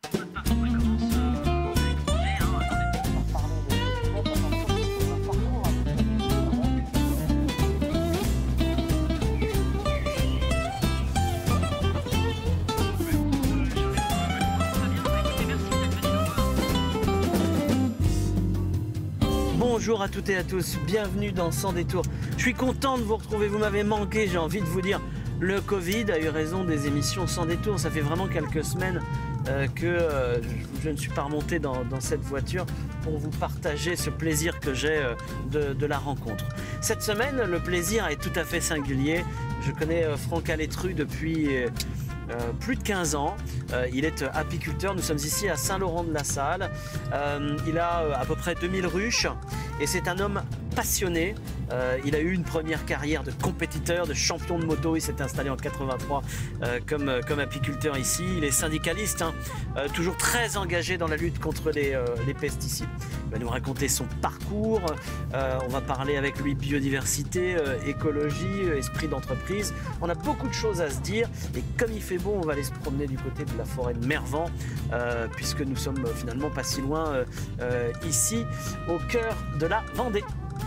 Bonjour à toutes et à tous, bienvenue dans Sans Détour. Je suis content de vous retrouver, vous m'avez manqué, j'ai envie de vous dire, le Covid a eu raison des émissions Sans Détour. Ça fait vraiment quelques semaines que je ne suis pas remonté dans cette voiture pour vous partager ce plaisir que j'ai de la rencontre. Cette semaine, le plaisir est tout à fait singulier. Je connais Franck Alétru depuis plus de 15 ans. Il est apiculteur. Nous sommes ici à Saint-Laurent-de-la-Salle. Il a à peu près 2000 ruches et c'est un homme passionné. Il a eu une première carrière de compétiteur, de champion de moto. Il s'est installé en 83 comme apiculteur ici. Il est syndicaliste, toujours très engagé dans la lutte contre les pesticides. Il va nous raconter son parcours. On va parler avec lui biodiversité, écologie, esprit d'entreprise. On a beaucoup de choses à se dire. Et comme il fait beau, on va aller se promener du côté de la forêt de Mervan, puisque nous sommes finalement pas si loin ici, au cœur de la Vendée.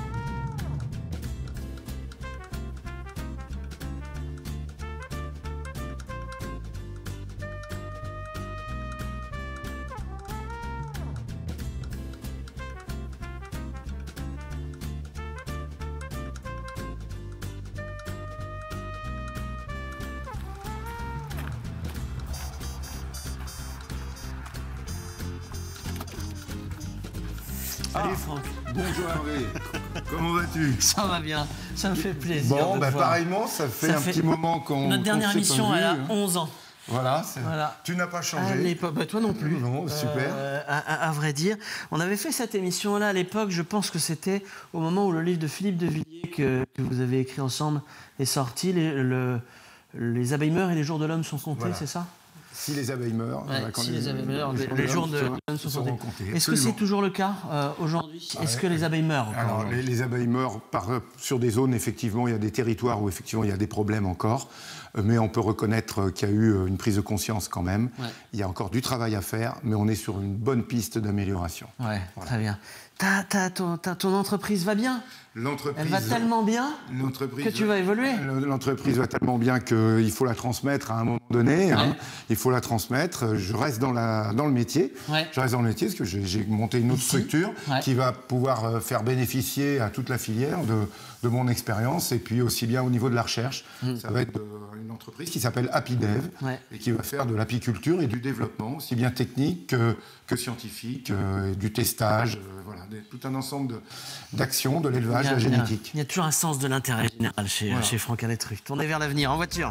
Salut Franck. Bonjour Hervé. Comment vas-tu? Ça va bien, ça me fait plaisir. Bon, pareillement, ça fait un petit moment qu'on. Notre dernière émission, elle a 11 ans. Voilà, voilà. Tu n'as pas changé. À l'époque, toi non plus. Non, super. À vrai dire, on avait fait cette émission-là à l'époque. Je pense que c'était au moment où le livre de Philippe de Villiers que vous avez écrit ensemble est sorti. Les abeilles meurent et les jours de l'homme sont comptés, voilà. C'est ça? Si les abeilles meurent, si les abeilles meurent, les jours de l'homme sont comptés. Est-ce que c'est toujours le cas aujourd'hui? Est-ce que les abeilles meurent encore? Alors, les abeilles meurent sur des zones, effectivement, il y a des territoires où effectivement il y a des problèmes encore, mais on peut reconnaître qu'il y a eu une prise de conscience quand même. Ouais. Il y a encore du travail à faire, mais on est sur une bonne piste d'amélioration. Ouais, voilà. Très bien. Ton entreprise va bien? Elle va tellement bien que tu vas évoluer. L'entreprise va tellement bien qu'il faut la transmettre à un moment donné. Ouais. Il faut la transmettre. Je reste dans le métier. Ouais. Je reste dans le métier parce que j'ai monté une autre structure qui va pouvoir faire bénéficier à toute la filière de mon expérience et puis aussi bien au niveau de la recherche. Ça va être une entreprise qui s'appelle ApiDev et qui va faire de l'apiculture et du développement, aussi bien technique que scientifique, du testage, voilà, tout un ensemble d'actions, de l'élevage, de la génétique. Il y a toujours un sens de l'intérêt général chez Franck Alétru. Tournez vers l'avenir, en voiture.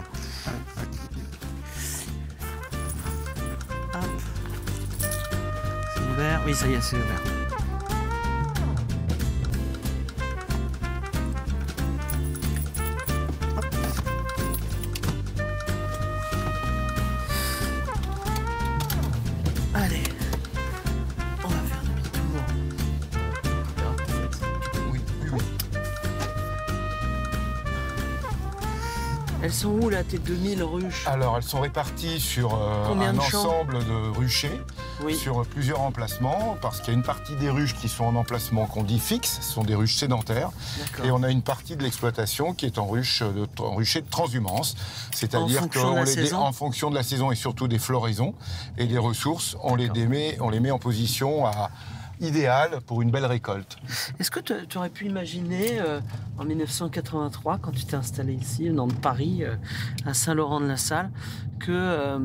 Hop. C'est ouvert. Oui, ça y est, c'est ouvert. Allez, on va faire demi-tour. Oui. Elles sont où là, tes 2000 ruches? Alors, elles sont réparties sur un ensemble de ruchers, sur plusieurs emplacements, parce qu'il y a une partie des ruches qui sont en emplacement qu'on dit fixe, ce sont des ruches sédentaires, et on a une partie de l'exploitation qui est en rucher de transhumance, c'est-à-dire qu'en fonction de la saison et surtout des floraisons et des ressources, on les met en position idéale pour une belle récolte. Est-ce que tu aurais pu imaginer, en 1983, quand tu t'es installé ici, dans Paris, à Saint-Laurent-de-la-Salle, que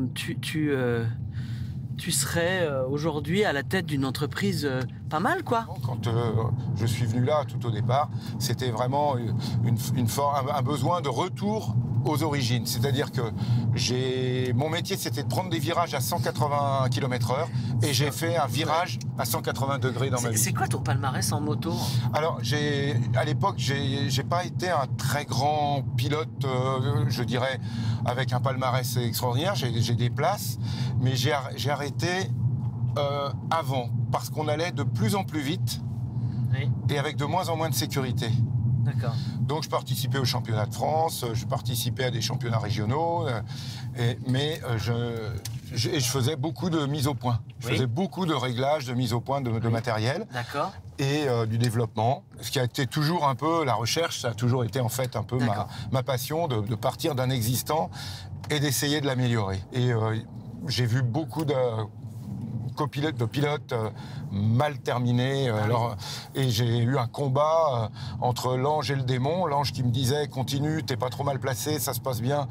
tu serais aujourd'hui à la tête d'une entreprise pas mal, quoi? Quand je suis venu là, tout au départ, c'était vraiment un besoin de retour aux origines. C'est-à-dire que mon métier, c'était de prendre des virages à 180 km/h et j'ai fait un virage à 180 degrés dans ma vie. C'est quoi ton palmarès en moto? Alors, à l'époque, j'ai pas été un très grand pilote, je dirais, avec un palmarès extraordinaire. J'ai des places, mais j'ai arrêté avant, parce qu'on allait de plus en plus vite et avec de moins en moins de sécurité. D'accord. Donc je participais aux championnats de France, je participais à des championnats régionaux, mais je faisais beaucoup de mise au point. Je faisais beaucoup de réglages, de mise au point de matériel. D'accord. Et du développement. Ce qui a été toujours un peu la recherche, ça a toujours été en fait un peu ma passion de partir d'un existant et d'essayer de l'améliorer. Et j'ai vu beaucoup de pilotes mal terminés. Et j'ai eu un combat entre l'ange et le démon. L'ange qui me disait « Continue, t'es pas trop mal placé, ça se passe bien.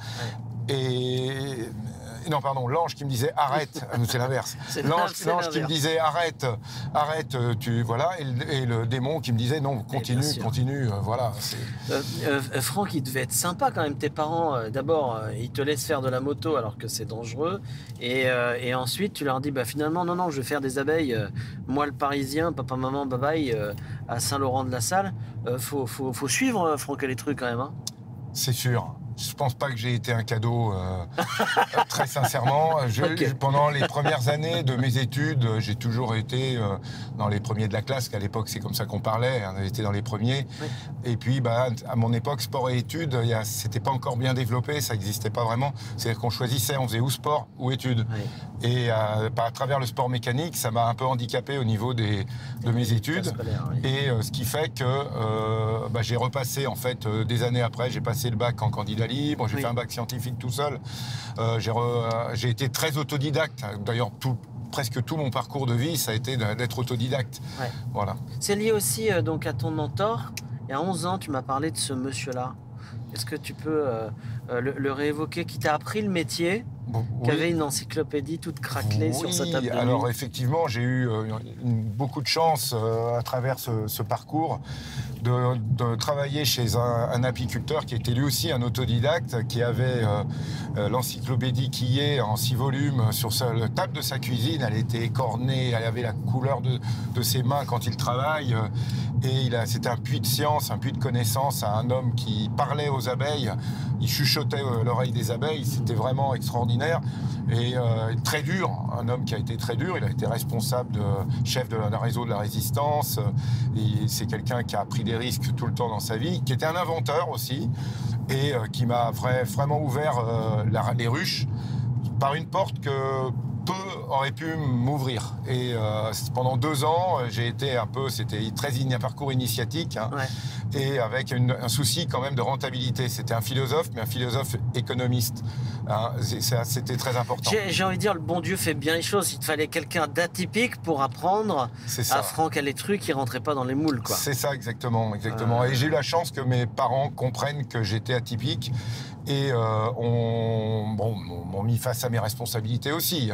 Et... Non, pardon, l'ange qui me disait arrête, c'est l'inverse. L'ange qui me disait arrête, voilà, et le démon qui me disait non, continue, voilà. Franck, il devait être sympa quand même, tes parents. D'abord, ils te laissent faire de la moto alors que c'est dangereux, et ensuite tu leur dis finalement non, je vais faire des abeilles. Moi, le Parisien, papa, maman, bye bye, à Saint-Laurent-de-la-Salle. Faut suivre Franck Alétru quand même. Hein. C'est sûr. Je pense pas que j'ai été un cadeau, très sincèrement. Pendant les premières années de mes études, j'ai toujours été dans les premiers de la classe, qu'à l'époque c'est comme ça qu'on parlait, on était dans les premiers. Oui. Et puis à mon époque, sport et études, c'était pas encore bien développé, ça n'existait pas vraiment. C'est-à-dire qu'on choisissait, on faisait ou sport ou études. Oui. Et à travers le sport mécanique, ça m'a un peu handicapé au niveau de mes études. Et ce qui fait que j'ai repassé en fait des années après, j'ai passé le bac en candidat libre, j'ai fait un bac scientifique tout seul. J'ai été très autodidacte. D'ailleurs, presque tout mon parcours de vie, ça a été d'être autodidacte. Ouais. Voilà. C'est lié aussi donc à ton mentor. Il y a 11 ans, tu m'as parlé de ce monsieur-là. Est-ce que tu peux le réévoquer, qui t'a appris le métier, qui avait une encyclopédie toute craquelée sur sa table de nuit? Alors effectivement, j'ai eu beaucoup de chance à travers ce parcours de travailler chez un apiculteur qui était lui aussi un autodidacte, qui avait l'encyclopédie qui est en 6 volumes sur la table de sa cuisine. Elle était écornée, elle avait la couleur de ses mains quand il travaille. Et c'était un puits de science, un puits de connaissance, à un homme qui parlait aux abeilles, il chuchotait l'oreille des abeilles, c'était vraiment extraordinaire. Et très dur, un homme qui a été très dur, il a été responsable chef d'un réseau de la résistance, et c'est quelqu'un qui a pris des risques tout le temps dans sa vie, qui était un inventeur aussi, et qui m'a vraiment ouvert les ruches par une porte que peu aurait pu m'ouvrir. Et pendant 2 ans, j'ai été c'était un parcours initiatique, et avec un souci quand même de rentabilité. C'était un philosophe, mais un philosophe économiste. C'était très important. J'ai envie de dire, le bon Dieu fait bien les choses. Il te fallait quelqu'un d'atypique pour apprendre à Franck Alétru qui rentrait pas dans les moules, quoi. C'est ça, exactement. Et j'ai eu la chance que mes parents comprennent que j'étais atypique. Et m'ont mis face à mes responsabilités aussi.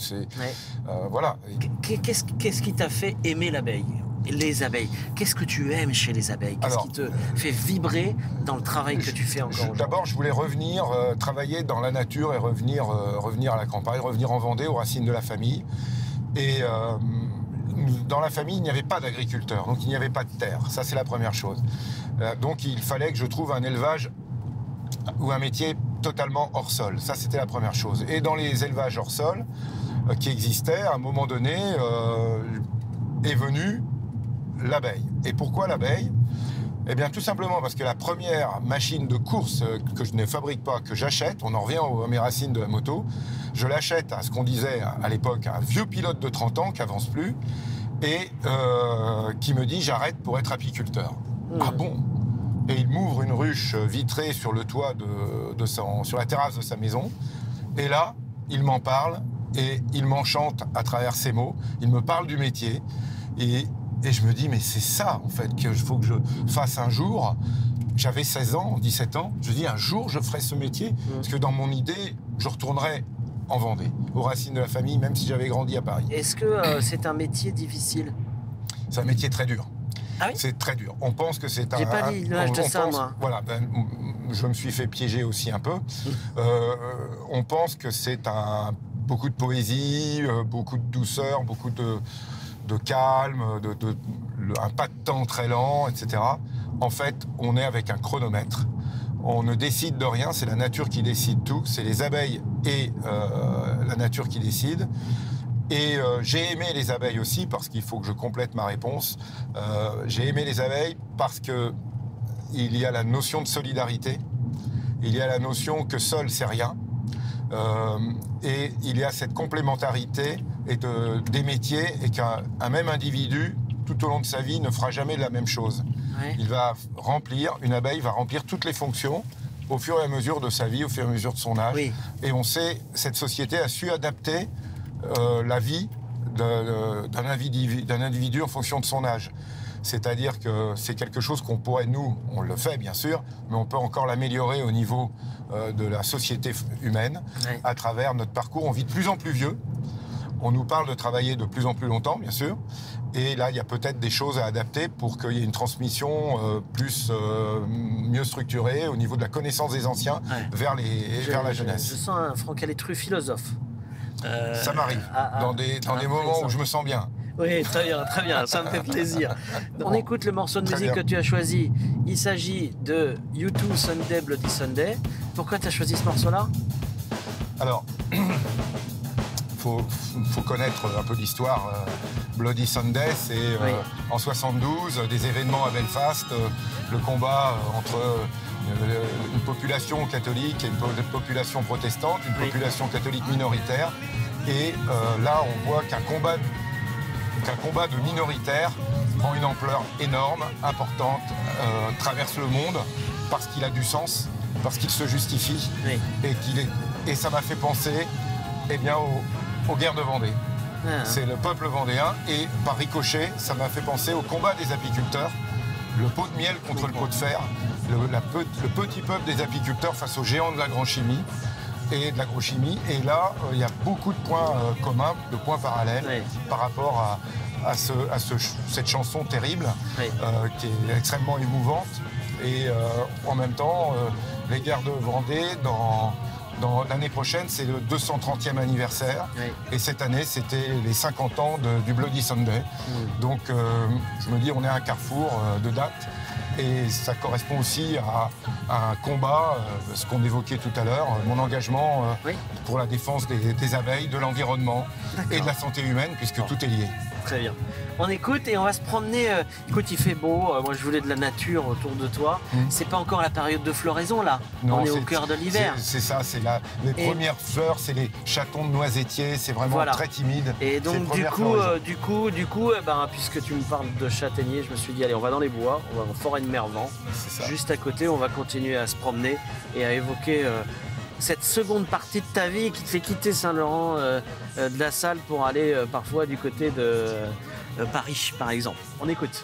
Voilà. Qu'est-ce qui t'a fait aimer l'abeille, les abeilles? Qu'est-ce que tu aimes chez les abeilles? Qu'est-ce qui te fait vibrer dans le travail que tu fais encore aujourd'hui? D'abord, je voulais revenir travailler dans la nature et revenir à la campagne, revenir en Vendée, aux racines de la famille. Et dans la famille, il n'y avait pas d'agriculteurs, donc il n'y avait pas de terre. Ça, c'est la première chose. Donc, il fallait que je trouve un élevage ou un métier totalement hors sol. Ça, c'était la première chose. Et dans les élevages hors sol qui existaient, à un moment donné, est venue l'abeille. Et pourquoi l'abeille? Eh bien, tout simplement parce que la première machine de course que je ne fabrique pas, que j'achète, on en revient à mes racines de la moto, je l'achète à ce qu'on disait à l'époque, un vieux pilote de 30 ans qui avance plus, et qui me dit « j'arrête pour être apiculteur ». Ah bon? Et il m'ouvre une ruche vitrée sur le toit sur la terrasse de sa maison. Et là, il m'en parle et il m'enchante à travers ses mots. Il me parle du métier. Et je me dis, mais c'est ça, en fait, qu'il faut que je fasse un jour. J'avais 16 ans, 17 ans. Je dis, un jour, je ferai ce métier. Parce que dans mon idée, je retournerai en Vendée, aux racines de la famille, même si j'avais grandi à Paris. Est-ce que c'est un métier difficile? C'est un métier très dur. Ah oui? C'est très dur. On pense que c'est un... J'ai pas l'image de ça, moi. Voilà, je me suis fait piéger aussi un peu. On pense que c'est beaucoup de poésie, beaucoup de douceur, beaucoup de calme, un pas de temps très lent, etc. En fait, on est avec un chronomètre. On ne décide de rien, c'est la nature qui décide tout. C'est les abeilles et la nature qui décident. Et j'ai aimé les abeilles aussi, parce qu'il faut que je complète ma réponse. J'ai aimé les abeilles parce qu'il y a la notion de solidarité. Il y a la notion que seul, c'est rien. Et il y a cette complémentarité des métiers et qu'un même individu, tout au long de sa vie, ne fera jamais la même chose. Ouais. Une abeille va remplir toutes les fonctions au fur et à mesure de sa vie, au fur et à mesure de son âge. Oui. Et on sait, cette société a su adapter la vie d'un individu en fonction de son âge. C'est-à-dire que c'est quelque chose qu'on pourrait, nous, on le fait bien sûr, mais on peut encore l'améliorer au niveau de la société humaine, ouais. À travers notre parcours. On vit de plus en plus vieux, on nous parle de travailler de plus en plus longtemps, bien sûr, et là, il y a peut-être des choses à adapter pour qu'il y ait une transmission mieux structurée au niveau de la connaissance des anciens, ouais. vers la jeunesse. Je sens un Franck Alétru philosophe. Ça m'arrive, dans des moments où je me sens bien. Oui, très bien, ça me fait plaisir. On écoute le morceau de musique que tu as choisi. Il s'agit de U2 Sunday Bloody Sunday. Pourquoi tu as choisi ce morceau-là? Alors, faut connaître un peu l'histoire. Bloody Sunday, c'est oui. En 72, des événements à Belfast, le combat entre une population catholique et une population protestante, une oui. population catholique minoritaire. Et là, on voit qu'un combat de minoritaires prend une ampleur énorme, importante, traverse le monde parce qu'il a du sens, parce qu'il se justifie, oui. Et ça m'a fait penser aux guerres de Vendée. Ah. C'est le peuple vendéen et par ricochet, ça m'a fait penser au combat des apiculteurs, le pot de miel contre le pot de fer, le petit peuple des apiculteurs face aux géants de l'agrochimie. Et de l'agrochimie. Et là, il y a beaucoup de points communs, de points parallèles oui. par rapport à cette chanson terrible oui. Qui est extrêmement émouvante. Et en même temps, les guerres de Vendée, l'année prochaine, c'est le 230e anniversaire. Oui. Et cette année, c'était les 50 ans du Bloody Sunday. Donc, je me dis, on est à un carrefour de dates. Et ça correspond aussi à un combat, ce qu'on évoquait tout à l'heure, mon engagement oui. pour la défense des abeilles, de l'environnement et de la santé humaine, puisque tout est lié. Très bien. On écoute et on va se promener. Écoute, il fait beau. Moi, je voulais de la nature autour de toi. C'est pas encore la période de floraison, là. Non, on est au cœur de l'hiver. C'est ça. C'est les premières fleurs, c'est les chatons de noisetiers. C'est vraiment voilà. très timide. Et donc, du coup, puisque tu me parles de châtaignier, je me suis dit, allez, on va dans les bois, on va en forêt de Mervan. Juste à côté, on va continuer à se promener et à évoquer cette seconde partie de ta vie qui te fait quitter Saint-Laurent de la Salle pour aller parfois du côté de Paris, par exemple. On écoute.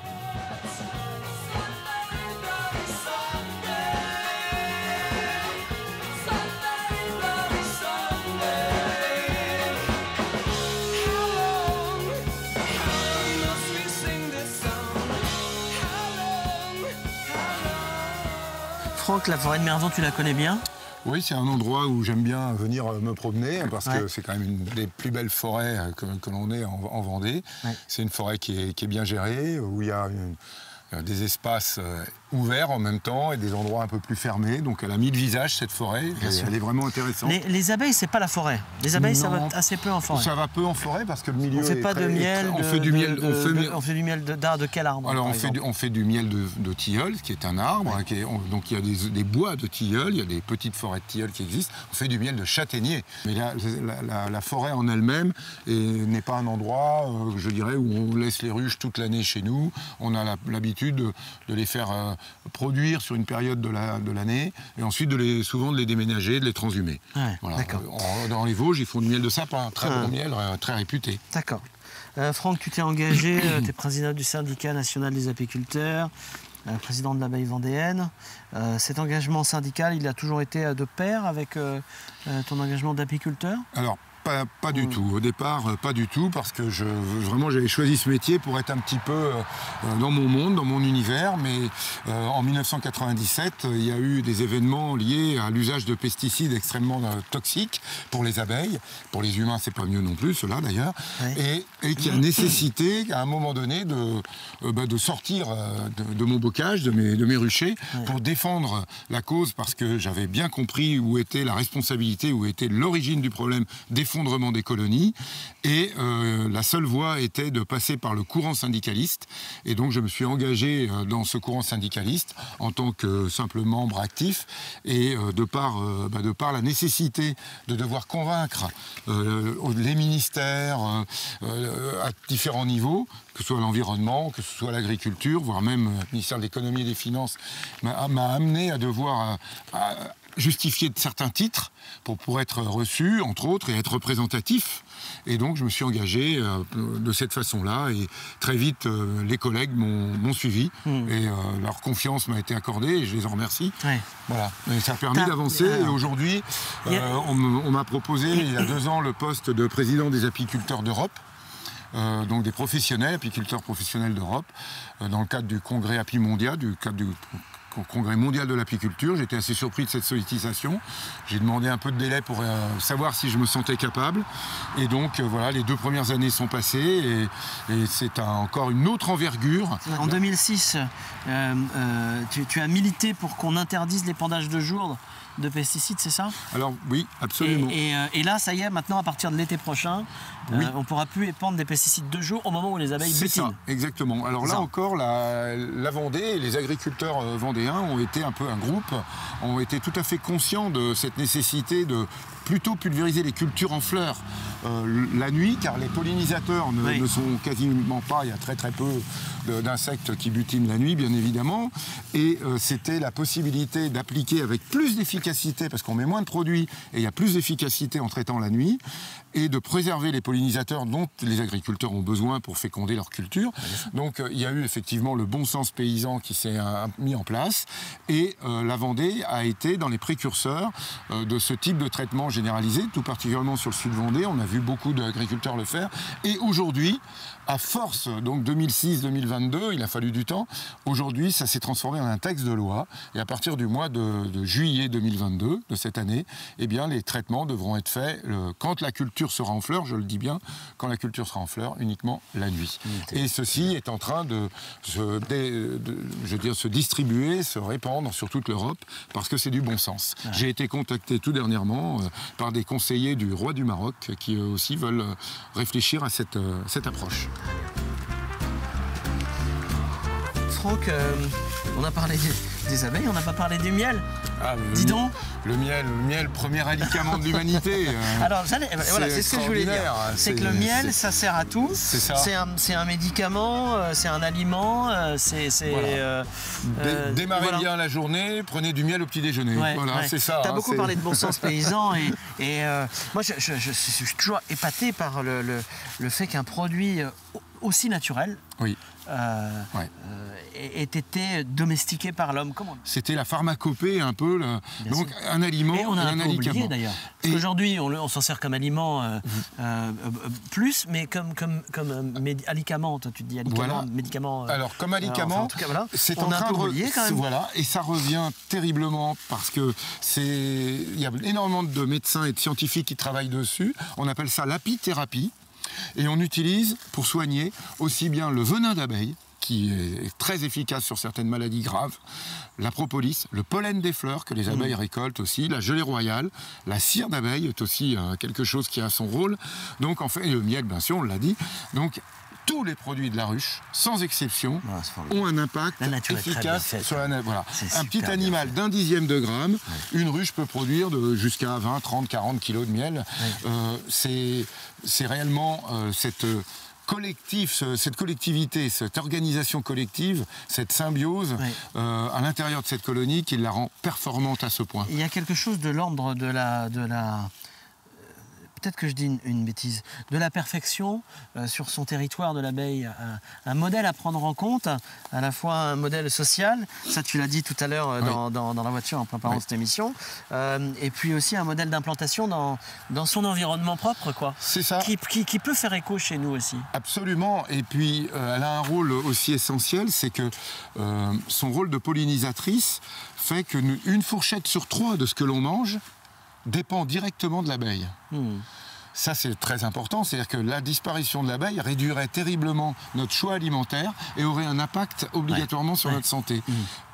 Franck, la forêt de Mervan, tu la connais bien ? Oui, c'est un endroit où j'aime bien venir me promener parce ouais. que c'est quand même une des plus belles forêts que l'on ait en Vendée. Ouais. C'est une forêt qui est bien gérée, où il y a des espaces ouverts en même temps et des endroits un peu plus fermés. Donc elle a mis le visage, cette forêt, elle est vraiment intéressante. Les abeilles, c'est pas la forêt. Les abeilles, non, ça va assez peu en forêt. Ça va peu en forêt parce que le milieu on fait pas de miel. On fait du miel. On fait du miel de quel arbre? Alors on fait du miel de tilleul, qui est un arbre. Ouais. Donc il y a des bois de tilleul, il y a des petites forêts de tilleul qui existent. On fait du miel de châtaignier. Mais la forêt en elle-même n'est pas un endroit, je dirais, où on laisse les ruches toute l'année chez nous. On a l'habitude de les faire produire sur une période de l'année et ensuite souvent de les déménager, de les transhumer. Ouais, voilà. Dans les Vosges, ils font du miel de sapin, très bon miel, très réputé. D'accord. Franck, tu t'es engagé, tu es président du syndicat national des apiculteurs, président de l'abeille vendéenne. Cet engagement syndical, il a toujours été de pair avec ton engagement d'apiculteur? Alors, pas du tout. Au départ, pas du tout, parce que vraiment j'avais choisi ce métier pour être un petit peu dans mon monde, dans mon univers. Mais en 1997, il y a eu des événements liés à l'usage de pesticides extrêmement toxiques pour les abeilles. Pour les humains, c'est pas mieux non plus, cela d'ailleurs. Ouais. Et qui a nécessité, à un moment donné, de sortir de mon bocage, de mes ruchers, ouais. pour défendre la cause, parce que j'avais bien compris où était la responsabilité, où était l'origine du problème des fonds l'effondrement des colonies. Et la seule voie était de passer par le courant syndicaliste. Et donc je me suis engagé dans ce courant syndicaliste en tant que simple membre actif. Et de par la nécessité de devoir convaincre les ministères à différents niveaux, que ce soit l'environnement, que ce soit l'agriculture, voire même le ministère de l'économie et des finances, m'a amené à devoir justifier de certains titres pour être reçu, entre autres, et être représentatif. Et donc, je me suis engagé de cette façon-là. Et très vite, les collègues m'ont suivi. Et leur confiance m'a été accordée, et je les en remercie. Ouais. Voilà. Et ça a permis d'avancer. Et aujourd'hui, on m'a proposé, il y a 2 ans, le poste de président des apiculteurs d'Europe. Donc des professionnels, apiculteurs professionnels d'Europe, dans le cadre du congrès Api Mondial, au congrès mondial de l'apiculture. J'étais assez surpris de cette sollicitation. J'ai demandé un peu de délai pour savoir si je me sentais capable. Et donc, voilà, les 2 premières années sont passées et c'est encore une autre envergure. En 2006, tu as milité pour qu'on interdise l'épandage de jour de pesticides, c'est ça? Alors, oui, absolument. Et là, ça y est, maintenant, à partir de l'été prochain, on ne pourra plus épandre des pesticides de jour au moment où les abeilles butinent. C'est ça, exactement. Alors là encore, la Vendée et les agriculteurs vendéens ont été un groupe, ont été tout à fait conscients de cette nécessité de plutôt pulvériser les cultures en fleurs la nuit, car les pollinisateurs ne sont quasiment pas, il y a très très peu d'insectes qui butinent la nuit, bien évidemment, et c'était la possibilité d'appliquer avec plus d'efficacité, parce qu'on met moins de produits et il y a plus d'efficacité en traitant la nuit, et de préserver les pollinisateurs dont les agriculteurs ont besoin pour féconder leur culture. Donc il y a eu effectivement le bon sens paysan qui s'est mis en place, et la Vendée a été dans les précurseurs de ce type de traitement généralisé, tout particulièrement sur le sud Vendée. On a vu beaucoup d'agriculteurs le faire, et aujourd'hui, à force, donc 2006-2022, il a fallu du temps. Aujourd'hui, ça s'est transformé en un texte de loi. Et à partir du mois de juillet 2022, de cette année, eh bien, les traitements devront être faits quand la culture sera en fleurs, je le dis bien, quand la culture sera en fleurs, uniquement la nuit. Et ceci est en train de se distribuer, se répandre sur toute l'Europe, parce que c'est du bon sens. Ouais. J'ai été contacté tout dernièrement par des conseillers du roi du Maroc qui eux aussi veulent réfléchir à cette approche. Franck, on a parlé des abeilles, on n'a pas parlé du miel. Dis donc. Le miel, premier médicament de l'humanité. Alors, voilà, c'est ce que je voulais dire. C'est que le miel, ça sert à tout. C'est ça. C'est un médicament, c'est un aliment, démarrez bien la journée, prenez du miel au petit déjeuner. C'est ça. Tu as beaucoup parlé de bon sens paysan et moi, je suis toujours épaté par le fait qu'un produit aussi naturel ait été domestiqué par l'homme. C'était la pharmacopée un peu, donc un aliment et on a un peu oublié d'ailleurs. Parce qu'aujourd'hui, on s'en sert comme aliment plus, mais comme alicament. Toi, tu te dis alicament, médicament. Alors, comme alicament, en tout cas, voilà. C'est on a un peu oublié quand même. Voilà, et ça revient terriblement parce que il y a énormément de médecins et de scientifiques qui travaillent dessus. On appelle ça l'apithérapie. Et on utilise pour soigner aussi bien le venin d'abeille, qui est très efficace sur certaines maladies graves, la propolis, le pollen des fleurs que les abeilles récoltent aussi, la gelée royale, la cire d'abeille est aussi quelque chose qui a son rôle. Donc en fait, le miel, bien sûr, on l'a dit. Donc tous les produits de la ruche, sans exception, ont un impact efficace sur la nature. Voilà. Un petit animal d'1 dixième de gramme, une ruche peut produire jusqu'à 20, 30, 40 kilos de miel. C'est réellement cette collectivité, cette organisation collective, cette symbiose à l'intérieur de cette colonie qui la rend performante à ce point. Il y a quelque chose de l'ordre de la peut-être que je dis une bêtise, de la perfection sur son territoire de l'abeille, un modèle à prendre en compte, à la fois un modèle social, ça tu l'as dit tout à l'heure dans la voiture en préparant cette émission, et puis aussi un modèle d'implantation dans son environnement propre, quoi. C'est ça. Qui peut faire écho chez nous aussi. Absolument, et puis elle a un rôle aussi essentiel, c'est que son rôle de pollinisatrice fait qu'une fourchette sur 3 de ce que l'on mange dépend directement de l'abeille. Ça, c'est très important, c'est-à-dire que la disparition de l'abeille réduirait terriblement notre choix alimentaire et aurait un impact obligatoirement sur notre santé.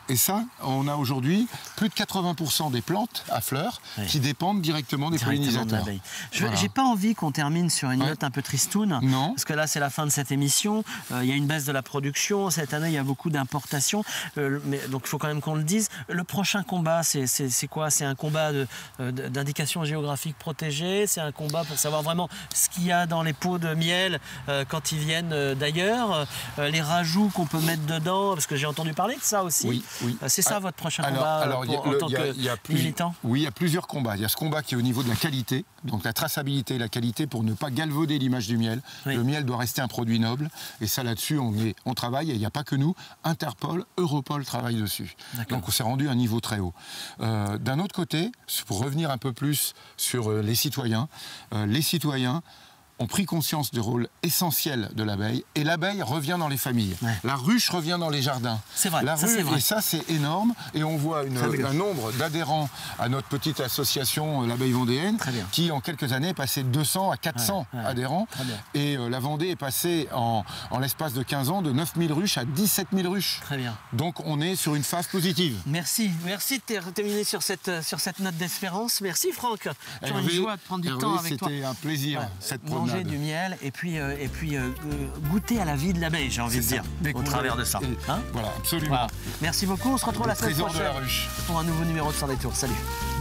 Et ça, on a aujourd'hui plus de 80% des plantes à fleurs qui dépendent directement des pollinisateurs. Je n'ai pas envie qu'on termine sur une note un peu tristoune. Non. Parce que là, c'est la fin de cette émission. Il y a une baisse de la production. Cette année, il y a beaucoup d'importations. Donc, il faut quand même qu'on le dise. Le prochain combat, c'est quoi? C'est un combat d'indication géographique protégée. C'est un combat pour savoir vraiment ce qu'il y a dans les pots de miel quand ils viennent d'ailleurs. Les rajouts qu'on peut mettre dedans, parce que j'ai entendu parler de ça aussi. Oui. C'est ça votre prochain combat en tant que militant? Oui, il y a plusieurs combats. Il y a ce combat qui est au niveau de la qualité, donc la traçabilité et la qualité pour ne pas galvauder l'image du miel. Le miel doit rester un produit noble. Et ça, là-dessus, on travaille. Et il n'y a pas que nous. Interpol, Europol travaillent dessus. Donc on s'est rendu à un niveau très haut. D'un autre côté, pour revenir un peu plus sur les citoyens ont pris conscience du rôle essentiel de l'abeille et l'abeille revient dans les familles. La ruche revient dans les jardins. C'est vrai, Et ça, c'est énorme. Et on voit un nombre d'adhérents à notre petite association, l'abeille vendéenne, qui en quelques années est passé de 200 à 400 adhérents. Et la Vendée est passée en l'espace de 15 ans de 9000 ruches à 17 000 ruches. Très bien. Donc on est sur une phase positive. Merci de terminer sur cette note d'espérance. Merci Franck. C'est une joie de prendre du temps avec toi. C'était un plaisir, cette promenade. Manger du miel et puis goûter à la vie de l'abeille, j'ai envie de dire, au travers de ça. Voilà, absolument. Voilà. Merci beaucoup, on se retrouve la semaine prochaine de la ruche. pour un nouveau numéro de Sans Détour. Salut.